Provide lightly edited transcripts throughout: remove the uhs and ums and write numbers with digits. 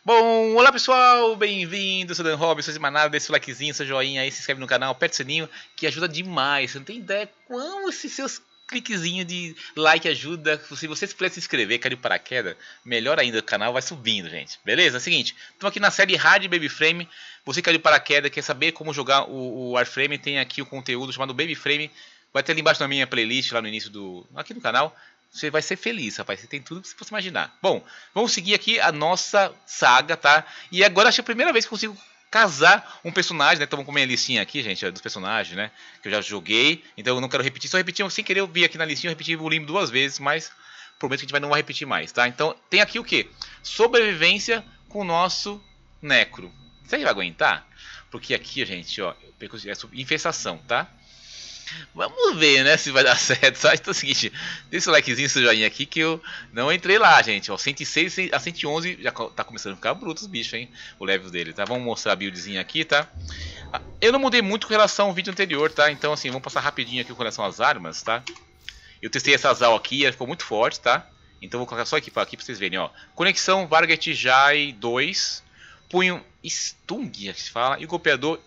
Bom, olá pessoal, bem-vindos, eu sou o Dan Robson, de manada, deixa o likezinho, seu joinha aí, se inscreve no canal, aperta o sininho, que ajuda demais. Você não tem ideia como esses seus cliquezinhos de like ajuda. Se você puder se inscrever, cair de paraquedas, melhor ainda, o canal vai subindo, gente. Beleza? É o seguinte, estamos aqui na série Hard Baby Frame. Você caiu de paraquedas, quer saber como jogar o Warframe, tem aqui o conteúdo chamado Baby Frame. Vai ter ali embaixo na minha playlist, lá no início aqui no canal. Você vai ser feliz, rapaz. Você tem tudo que você possa imaginar. Bom, vamos seguir aqui a nossa saga, tá? E agora acho que é a primeira vez que consigo casar um personagem, né? Estamos com a minha listinha aqui, gente, dos personagens, né? Que eu já joguei. Então eu não quero repetir. Só repetir, sem querer eu vi aqui na listinha, eu repeti o limbo 2 vezes, mas prometo que a gente não vai repetir mais, tá? Então tem aqui o que? Sobrevivência com o nosso Necro. Você vai aguentar? Porque aqui, gente, ó, é infestação, tá? Vamos ver, né, se vai dar certo. Só então é o seguinte, deixa o likezinho, seu joinha aqui, que eu não entrei lá, gente. Ó, 106 a 111 já tá começando a ficar bruto os bichos, hein, o level dele, tá? Vamos mostrar a buildzinha aqui, tá? Eu não mudei muito com relação ao vídeo anterior, tá? Então, assim, vamos passar rapidinho aqui com relação às armas, tá? Eu testei essa Zal aqui, ela ficou muito forte, tá? Então vou colocar só aqui pra vocês verem, ó. Conexão Varget Jai 2, punho Stung, que se fala, e golpeador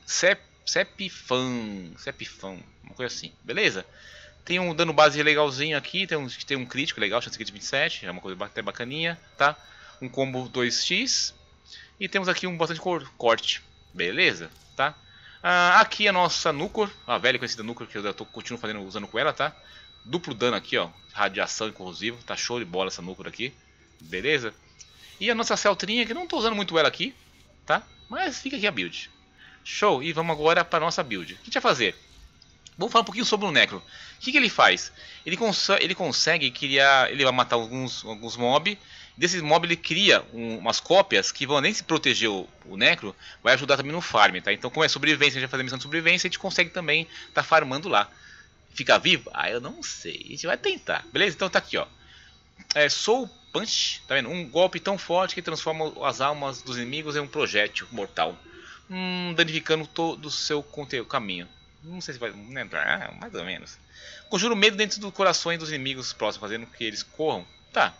Sepifan, uma coisa assim, beleza? Tem um dano base legalzinho aqui, tem um crítico legal, chance de 27, é uma coisa até bacaninha, tá? Um combo 2x e temos aqui um bastante corte, beleza? Tá? Aqui a nossa Nucor, a velha conhecida Nucor, que eu continuo usando com ela, tá? Duplo dano aqui, ó, radiação e corrosivo, tá show de bola essa Nucor aqui, beleza? E a nossa Celtrinha, que eu não tô usando muito ela aqui, tá? Mas fica aqui a build. Show, e vamos agora para nossa build. O que a gente vai fazer? Vamos falar um pouquinho sobre o Necro. O que ele faz? Ele consegue criar, ele vai matar alguns mobs. Desses mobs ele cria umas cópias que vão, além de se proteger o Necro, vai ajudar também no farm, tá? Então, como é sobrevivência, a gente vai fazer missão de sobrevivência, a gente consegue também estar farmando lá. Ficar vivo? Ah, eu não sei. A gente vai tentar, beleza? Então tá aqui, ó. Soul Punch, tá vendo? Um golpe tão forte que transforma as almas dos inimigos em um projétil mortal. Danificando todo o seu caminho. Não sei se vai lembrar, mais ou menos. Conjuro medo dentro dos corações dos inimigos próximos, fazendo com que eles corram. Tá.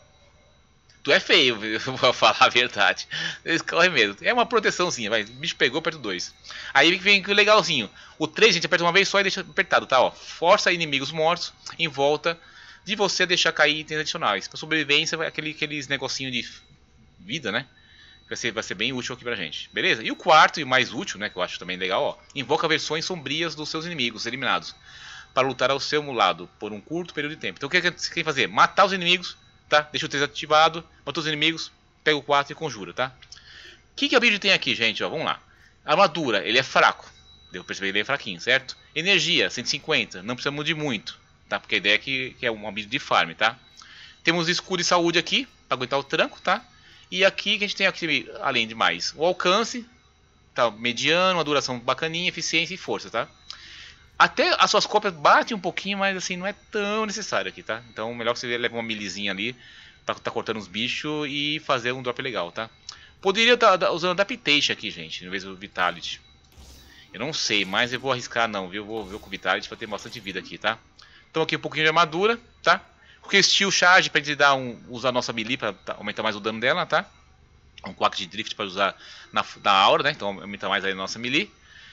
Tu é feio, vou falar a verdade. Eles correm medo. É uma proteçãozinha, vai. O bicho pegou, aperta 2. Aí vem o legalzinho. O 3, a gente aperta uma vez só e deixa apertado, tá? Ó. Força inimigos mortos em volta de você deixar cair itens adicionais. Para sobrevivência, aqueles negocinho de vida, né? Vai ser bem útil aqui pra gente, beleza? E o quarto e mais útil, né, que eu acho também legal, ó, invoca versões sombrias dos seus inimigos eliminados para lutar ao seu lado por um curto período de tempo. Então o que você tem que fazer? Matar os inimigos, tá? Deixa o 3 ativado, mata os inimigos, pega o 4 e conjura, tá? O que a build tem aqui, gente? Ó, vamos lá. Armadura, ele é fraco, deu pra perceber que ele é fraquinho, certo? Energia, 150, não precisamos de muito, tá? Porque a ideia é que é uma build de farm, tá? Temos escudo e saúde aqui, para aguentar o tranco, tá? E aqui que a gente tem aqui, além de mais, o alcance, tá, mediano, uma duração bacaninha, eficiência e força, tá? Até as suas cópias batem um pouquinho, mas assim, não é tão necessário aqui, tá? Então, melhor que você leve uma milizinha ali, pra tá cortando os bichos e fazer um drop legal, tá? Poderia estar usando Adaptation aqui, gente, em vez do Vitality. Eu não sei, mas eu vou arriscar não, viu? Eu vou ver com o Vitality pra ter bastante vida aqui, tá? Então aqui um pouquinho de armadura, tá? Porque Steel Charge pra gente usar a nossa melee pra aumentar mais o dano dela, tá? Um Quack de Drift para usar na aura, né? Então aumenta mais aí a nossa melee.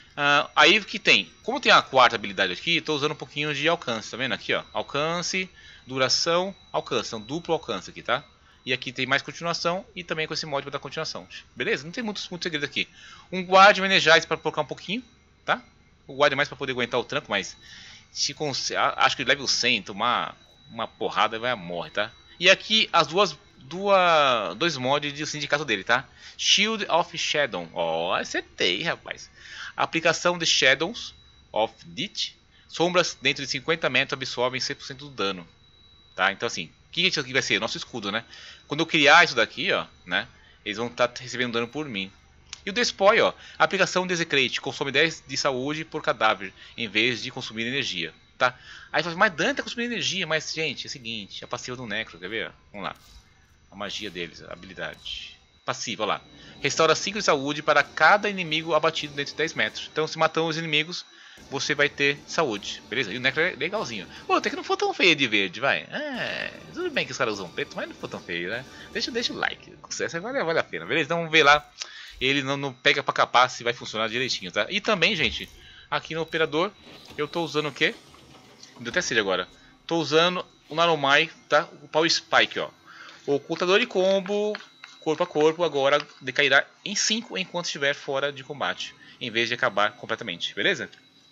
Aí que tem, como tem a quarta habilidade aqui, estou usando um pouquinho de alcance, tá vendo? Aqui, ó, alcance, duração, alcance, então duplo alcance aqui, tá? E aqui tem mais continuação e também com esse mod para dar continuação, beleza? Não tem muito segredo aqui. Um guard, um energize para colocar um pouquinho, tá? O guard é mais para poder aguentar o tranco, mas acho que level 100, tomar uma porrada vai morrer, tá? E aqui as dois mods de sindicato dele, tá? Shield of Shadow. Ó, acertei, rapaz. Aplicação de Shadows of Dit. Sombras dentro de 50 metros absorvem 100% do dano. Tá? Então assim, o que isso aqui vai ser? Nosso escudo, né? Quando eu criar isso daqui, ó, né? Eles vão estar recebendo dano por mim. E o Despoy, ó. Aplicação Desecrate. Consome 10 de saúde por cadáver, em vez de consumir energia. Tá? Aí você fala, mas Dante tá consumindo energia. Mas, gente, é o seguinte. A passiva do Necro, quer ver? Vamos lá. A magia deles, a habilidade. Passiva, olha lá. Restaura 5 de saúde para cada inimigo abatido dentro de 10 metros. Então, se matamos os inimigos, você vai ter saúde, beleza? E o Nectar é legalzinho. Pô, até que não for tão feio de verde, vai. Tudo bem que os caras usam preto, mas não for tão feio, né? Deixa o like, essa vale a pena, beleza? Então vamos ver lá. Ele não pega pra capar se vai funcionar direitinho, tá? E também, gente, aqui no operador, eu tô usando o quê? Deu até sede agora. Tô usando o Naromai, tá? O Power Spike, ó. O ocultador de combo, corpo a corpo, agora decairá em 5 enquanto estiver fora de combate, em vez de acabar completamente, beleza?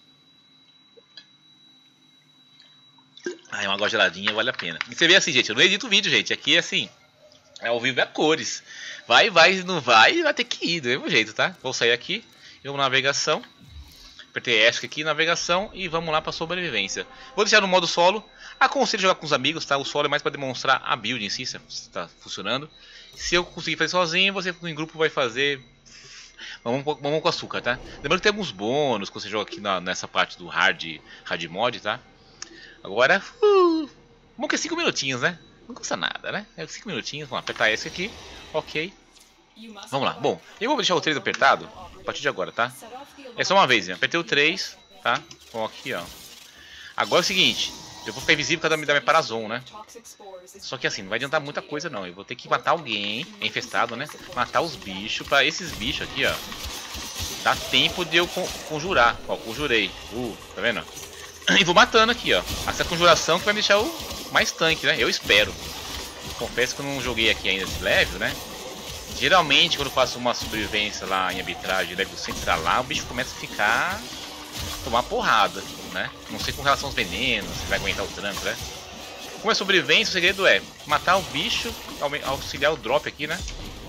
Ai, uma água geladinha vale a pena. E você vê assim, gente, eu não edito o vídeo, gente. Aqui é assim, é ao vivo, é a cores. Vai, não vai ter que ir do mesmo jeito, tá? Vou sair aqui, vamos na navegação. Apertei ESC aqui, navegação, e vamos lá para sobrevivência. Vou deixar no modo solo. Aconselho jogar com os amigos, tá? O solo é mais para demonstrar a build em si, se está funcionando. Se eu conseguir fazer sozinho, você em grupo vai fazer mamão com açúcar, tá? Lembrando que tem alguns bônus que você joga aqui nessa parte do hard mod, tá? Agora, bom que é 5 minutinhos, né? Não custa nada, né? É 5 minutinhos, vamos apertar esse aqui, ok. Vamos lá, bom, eu vou deixar o 3 apertado a partir de agora, tá? É só uma vez, né? Apertei o 3, tá? Bom, aqui, ó. Agora é o seguinte, eu vou ficar invisível por causa da minha Parazon, né? Só que assim, não vai adiantar muita coisa não. Eu vou ter que matar alguém, é infestado, né? Matar os bichos, pra esses bichos aqui, ó. Dá tempo de eu conjurar. Ó, conjurei. Tá vendo? E vou matando aqui, ó. Essa conjuração que vai me deixar o mais tanque, né? Eu espero. Confesso que eu não joguei aqui ainda esse level, né? Geralmente, quando eu faço uma sobrevivência lá em arbitragem, level 100 pra lá, o bicho começa a ficar... tomar porrada, né? Não sei com relação aos venenos, se vai aguentar o tranco, né? Como é sobrevivência, o segredo é matar o bicho, auxiliar o drop aqui, né?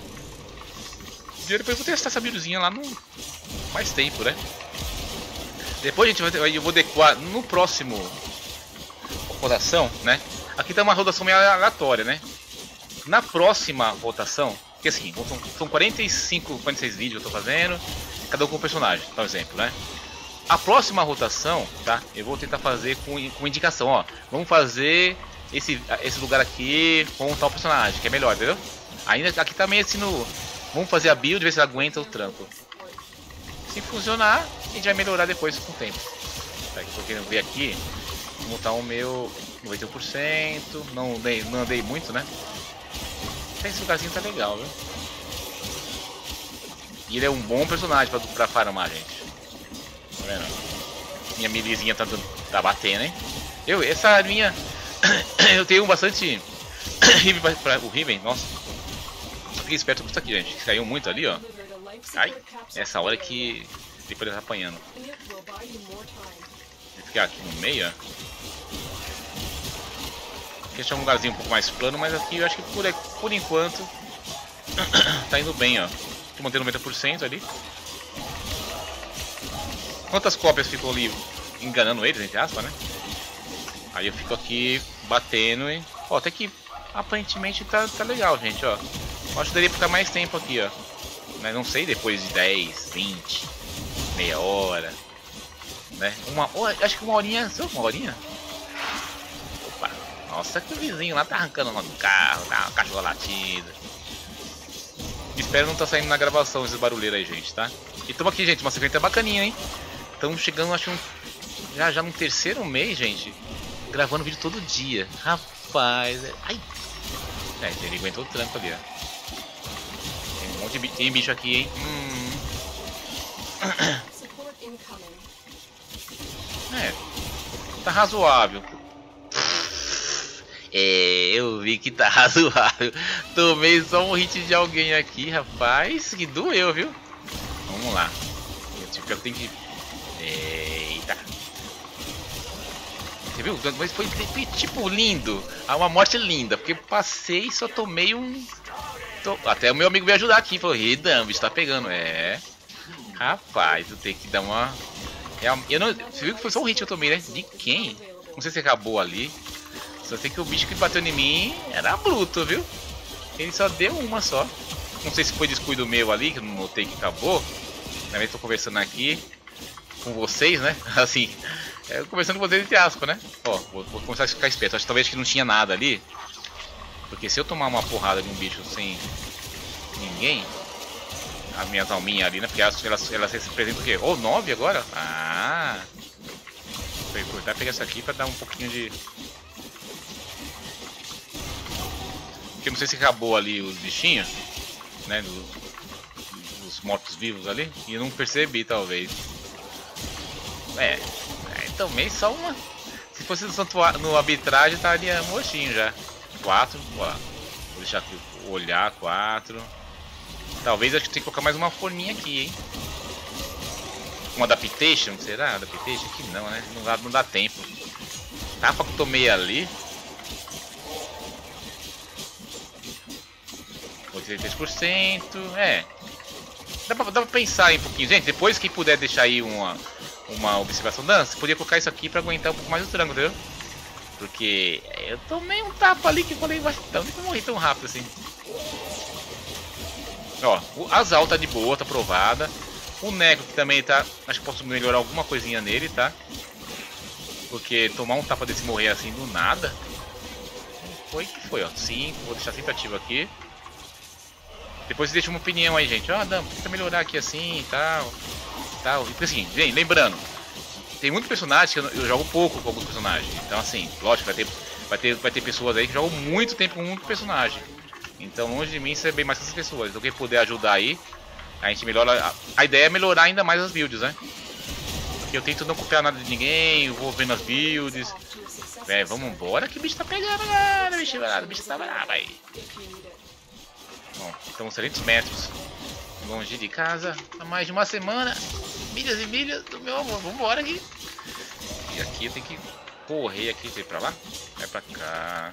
E depois eu vou testar essa buildzinha lá no mais tempo, né? Depois, gente, eu vou adequar no próximo rotação, né? Aqui tá uma rotação meio aleatória, né? Na próxima rotação, que assim, são 45, 46 vídeos que eu tô fazendo, cada um com um personagem, por exemplo, né? A próxima rotação, tá? Eu vou tentar fazer com indicação, ó. Vamos fazer esse lugar aqui com tal personagem, que é melhor, entendeu? Ainda aqui também assim no... Vamos fazer a build, ver se ela aguenta o tranco. Se funcionar, a gente vai melhorar depois com o tempo. Tá, porque eu ver aqui, vou montar o meu 91%, não andei muito, né? Esse lugarzinho tá legal, viu? E ele é um bom personagem pra farmar, gente. Tá vendo? Minha milizinha tá batendo, hein? Essa minha... eu tenho bastante... Riven para o Riven, nossa. Fiquei esperto com isso aqui, gente. Caiu muito ali, ó. Ai, essa hora que... depois ele tá apanhando. Vou ficar aqui no meio, ó. Aqui achar um lugarzinho um pouco mais plano, mas aqui eu acho que por enquanto... tá indo bem, ó. Tô mantendo 90% ali. Quantas cópias ficou ali enganando eles, entre aspas, né? Aí eu fico aqui batendo e... ó, até que aparentemente tá legal, gente, ó. Eu acho que daria pra ficar mais tempo aqui, ó. Mas não sei, depois de 10, 20, meia hora, né? Acho que uma horinha... uma horinha? Opa! Nossa, que o vizinho lá tá arrancando no carro, tá uma cachorra latida. Espero não tá saindo na gravação esse barulheiro aí, gente, tá? E tamo aqui, gente, uma sequência bacaninha, hein? Estamos chegando, acho que já no terceiro mês, gente, gravando vídeo todo dia. Rapaz, ai. Ele aguentou o tranco ali, ó. Tem um monte de bicho aqui, hein? Tá razoável. Eu vi que tá razoável. Tomei só um hit de alguém aqui, rapaz, que doeu, viu? Vamos lá. Eu tenho que... eita. Você viu? Mas foi tipo lindo. Uma morte linda. Porque passei e só tomei um... Até o meu amigo veio ajudar aqui. Falou, Redam, bicho tá pegando. Rapaz, eu tenho que dar uma... Você viu que foi só um hit que eu tomei, né? De quem? Não sei se acabou ali. Só sei que o bicho que bateu em mim era bruto, viu? Ele só deu uma só. Não sei se foi descuido meu ali, que eu não notei que acabou. Também tô conversando aqui com vocês, né? Assim, conversando com vocês entre aspas, né? Ó, vou começar a ficar esperto. Acho que talvez que não tinha nada ali. Porque se eu tomar uma porrada de um bicho sem ninguém, as minhas alminhas ali, né? Porque elas se representam o quê? 9 agora? Ah! Vou aproveitar e pegar isso aqui pra dar um pouquinho de... Porque eu não sei se acabou ali os bichinhos, né? Os mortos-vivos ali. E eu não percebi, talvez. Tomei só uma. Se fosse no arbitragem, estaria mochinho já. 4, ó. Vou deixar aqui olhar, 4. Talvez acho que tem que colocar mais uma forminha aqui, hein? Uma adaptation, será? Adaptation? Aqui não, né? Não dá tempo. Tapa que eu tomei ali. 83%. Dá pra pensar aí um pouquinho. Gente, depois que puder deixar aí uma observação dança, você podia colocar isso aqui pra aguentar um pouco mais o tranco, entendeu? Porque eu tomei um tapa ali que eu falei, então nem morri tão rápido assim. Ó, a Zal tá de boa, tá aprovada. O Necro que também tá, acho que posso melhorar alguma coisinha nele, tá? Porque tomar um tapa desse morrer assim do nada. Foi que foi, ó. 5, vou deixar sempre ativo aqui. Depois deixa uma opinião aí, gente. Dan, tenta melhorar aqui assim e tal. Porque assim, gente, lembrando, tem muitos personagens que eu jogo pouco com alguns personagens. Então assim, lógico, vai ter pessoas aí que jogam muito tempo com um personagem. Então longe de mim ser bem mais que essas pessoas. Então quem puder ajudar aí, a gente melhora. A ideia é melhorar ainda mais as builds, né? Porque eu tento não copiar nada de ninguém, eu vou vendo as builds. Vamos embora que o bicho tá pegando agora, o bicho tá bravo aí. Bom, estamos 300 metros longe de casa há mais de uma semana. Milhas e milhas do meu amor. Vambora aqui. E aqui tem que correr aqui. Tem pra lá? Vai pra cá.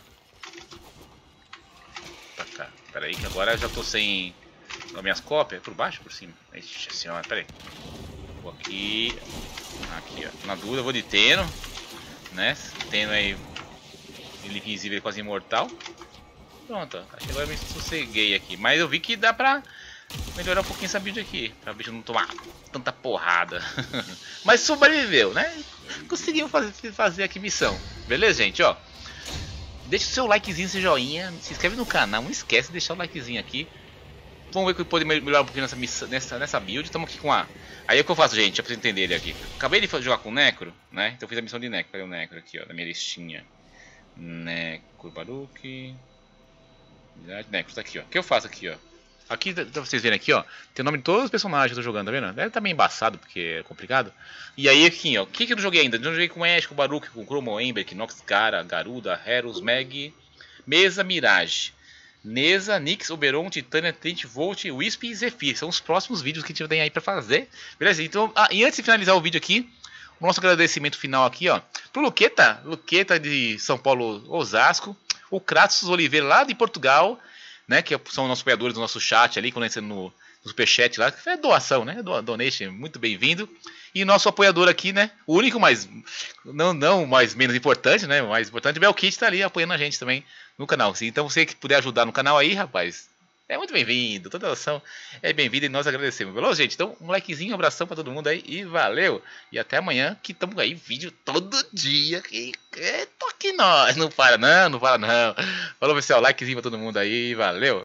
Pra cá. Pera aí que agora eu já tô sem as minhas cópias. Por baixo ou por cima? Ixi senhora, pera aí. Vou aqui. Aqui, ó. Na dúvida eu vou de Teno. Né? Teno aí. Ele invisível, quase imortal. Pronto, ó. Acho que agora eu me sosseguei aqui. Mas eu vi que dá pra melhorar um pouquinho essa build aqui. Pra o bicho não tomar tanta porrada. Mas sobreviveu, né? Conseguimos fazer aqui missão. Beleza, gente? Ó, deixa o seu likezinho, seu joinha. Se inscreve no canal. Não esquece de deixar o likezinho aqui. Vamos ver que pode melhorar um pouquinho nessa build. Estamos aqui com a... Aí o que eu faço, gente? Pra você entender ele aqui. Acabei de jogar com o Necro, né? Então eu fiz a missão de Necro. Cadê o Necro aqui, ó? Na minha listinha. Necro, Baruque. Necro, tá aqui, ó. O que eu faço aqui, ó? Aqui, pra vocês verem aqui, ó. Tem o nome de todos os personagens que eu tô jogando, tá vendo? Deve estar meio embaçado, porque é complicado. E aí aqui, ó. O que eu não joguei ainda? Eu não joguei com Ash, com Baruque, com Chromo, Ember, Nox, Gara, Garuda, Heros, Meg, Mesa, Mirage, Neza, Nyx, Oberon, Titânia, Trent, Volt, Wisp e Zephyr. São os próximos vídeos que a gente tem aí pra fazer. Beleza? Então, e antes de finalizar o vídeo aqui, o nosso agradecimento final aqui, ó. Pro Luqueta de São Paulo, Osasco. O Kratos Oliveira lá de Portugal, né, que são nossos apoiadores do nosso chat ali, quando entra no superchat lá, que é doação, né, donation, muito bem-vindo. E nosso apoiador aqui, né, o único, mas não mais menos importante, né, o mais importante, o Belkit tá ali apoiando a gente também no canal. Então você que puder ajudar no canal aí, rapaz, é muito bem-vindo, toda doação é bem-vinda e nós agradecemos, beleza, gente? Então, um likezinho, um abração pra todo mundo aí e valeu! E até amanhã, que estamos aí, vídeo todo dia, que tô aqui nós, não para não. Falou, pessoal, likezinho pra todo mundo aí e valeu!